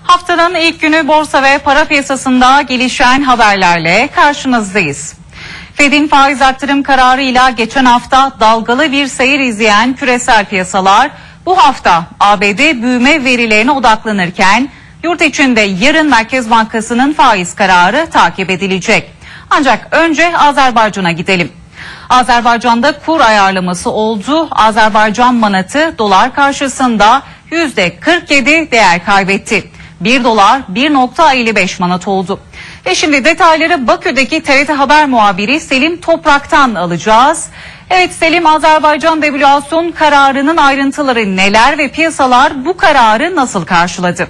Haftanın ilk günü borsa ve para piyasasında gelişen haberlerle karşınızdayız. Fed'in faiz arttırım kararıyla geçen hafta dalgalı bir seyir izleyen küresel piyasalar bu hafta ABD büyüme verilerine odaklanırken yurt içinde yarın Merkez Bankası'nın faiz kararı takip edilecek. Ancak önce Azerbaycan'a gidelim. Azerbaycan'da kur ayarlaması oldu. Azerbaycan manatı dolar karşısında %47 değer kaybetti. 1 dolar 1.55 manat oldu. Ve şimdi detayları Bakü'deki TRT Haber muhabiri Selim Toprak'tan alacağız. Evet Selim, Azerbaycan devalüasyon kararının ayrıntıları neler ve piyasalar bu kararı nasıl karşıladı?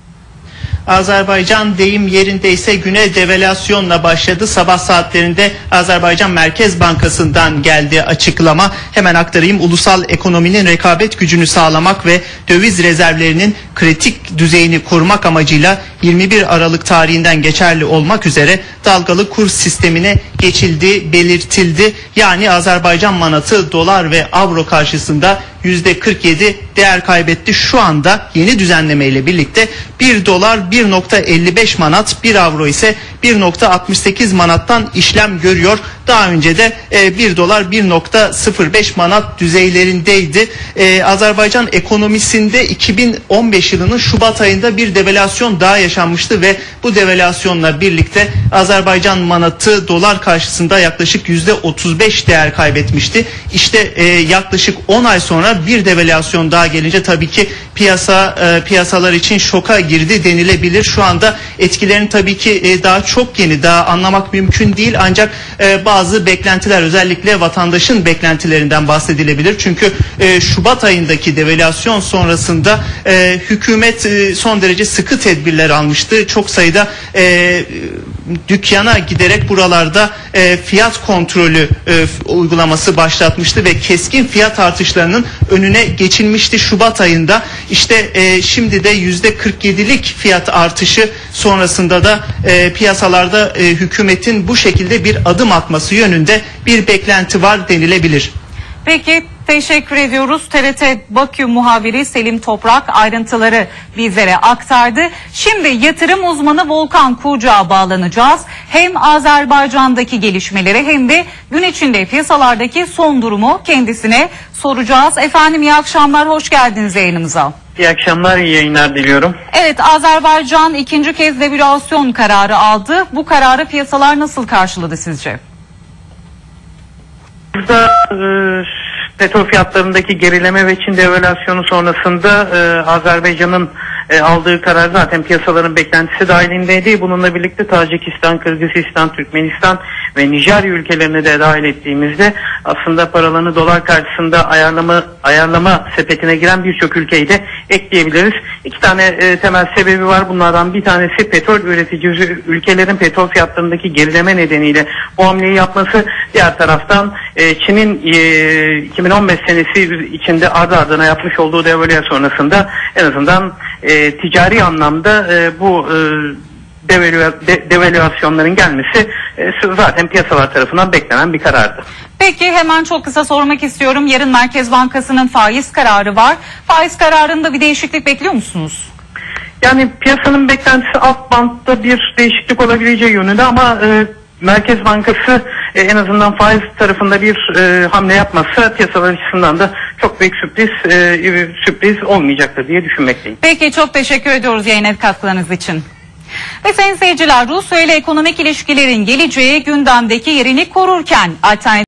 Azerbaycan deyim yerindeyse güne devalüasyonla başladı. Sabah saatlerinde Azerbaycan Merkez Bankası'ndan geldi açıklama. Hemen aktarayım. Ulusal ekonominin rekabet gücünü sağlamak ve döviz rezervlerinin kritik düzeyini korumak amacıyla 21 Aralık tarihinden geçerli olmak üzere dalgalı kur sistemine geçildi, belirtildi. Yani Azerbaycan manatı dolar ve avro karşısında %47 değer kaybetti. Şu anda yeni düzenleme ile birlikte 1 dolar 1.55 manat, 1 avro ise 1.68 manattan işlem görüyor. Daha önce de 1 dolar 1.05 manat düzeylerindeydi. Azerbaycan ekonomisinde 2015 yılının Şubat ayında bir devalüasyon daha yaşanmıştı ve bu devalüasyonla birlikte Azerbaycan manatı dolar karşısında yaklaşık %35 değer kaybetmişti. İşte yaklaşık 10 ay sonra bir devalüasyon daha gelince tabii ki piyasalar için şoka girdi denilebilir. Şu anda etkilerini tabii ki daha çok yeni, daha anlamak mümkün değil, ancak bazı beklentiler, özellikle vatandaşın beklentilerinden bahsedilebilir. Çünkü Şubat ayındaki devalüasyon sonrasında hükümet son derece sıkı tedbirler almıştı. Çok sayıda dükkana giderek buralarda fiyat kontrolü uygulaması başlatmıştı ve keskin fiyat artışlarının önüne geçilmişti Şubat ayında. İşte şimdi de %47'lik fiyat artışı sonrasında da piyasalarda hükümetin bu şekilde bir adım atması yönünde bir beklenti var denilebilir. Peki, teşekkür ediyoruz. TRT Bakü muhabiri Selim Toprak ayrıntıları bizlere aktardı. Şimdi yatırım uzmanı Volkan Kucak'a bağlanacağız. Hem Azerbaycan'daki gelişmeleri hem de gün içinde piyasalardaki son durumu kendisine soracağız. Efendim iyi akşamlar, hoş geldiniz yayınımıza. İyi akşamlar, iyi yayınlar diliyorum. Evet, Azerbaycan ikinci kez devalüasyon kararı aldı. Bu kararı piyasalar nasıl karşıladı sizce? Burada petrol fiyatlarındaki gerileme ve Çin devalüasyonu sonrasında Azerbaycan'ın aldığı karar zaten piyasaların beklentisi dahilindeydi. Bununla birlikte Tacikistan, Kırgızistan, Türkmenistan ve Nijerya ülkelerini de dahil ettiğimizde aslında paralarını dolar karşısında ayarlama sepetine giren birçok ülkeyi de ekleyebiliriz. İki tane temel sebebi var. Bunlardan bir tanesi petrol üreticisi ülkelerin petrol fiyatlarındaki gerileme nedeniyle bu hamleyi yapması. Diğer taraftan Çin'in 2015 senesi içinde ardı ardına yapmış olduğu devalüasyon sonrasında en azından ticari anlamda bu devalüasyonların gelmesi zaten piyasalar tarafından beklenen bir karardı. Peki hemen çok kısa sormak istiyorum. Yarın Merkez Bankası'nın faiz kararı var. Faiz kararında bir değişiklik bekliyor musunuz? Yani piyasanın beklentisi alt bantta bir değişiklik olabileceği yönünde ama Merkez Bankası en azından faiz tarafında bir hamle yapmazsa piyasalar açısından da çok büyük sürpriz olmayacaktır diye düşünmekteyim. Peki, çok teşekkür ediyoruz yayına katkılarınız için. Ve sayın seyirciler, Rusya ile ekonomik ilişkilerin geleceği gündemdeki yerini korurken alternatif